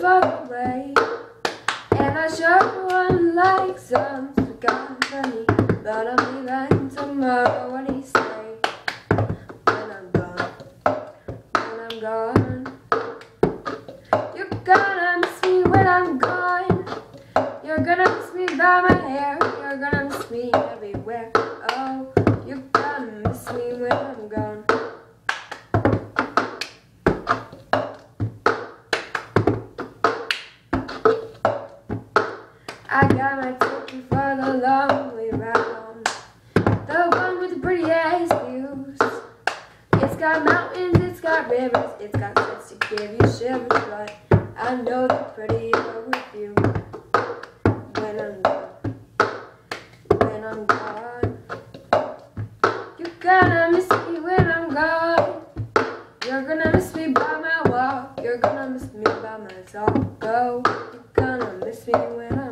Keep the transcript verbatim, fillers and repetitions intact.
far away, and I sure would like some forgotten funny, but I'll be back tomorrow. What do you say? When I'm gone, when I'm gone, you're gonna miss me when I'm gone. You're gonna miss me by my hair. You're gonna miss me everywhere. Oh, you're gonna miss me when I'm gone. I got my ticket for the long way round, the one with the prettiest views. It's got mountains, it's got rivers, it's got sights to give you shivers, but I know they're prettier with you. When I'm gone, when I'm gone, you're gonna miss me when I'm gone. You're gonna miss me by my walk, you're gonna miss me by my talk. Oh, you're gonna miss me when I'm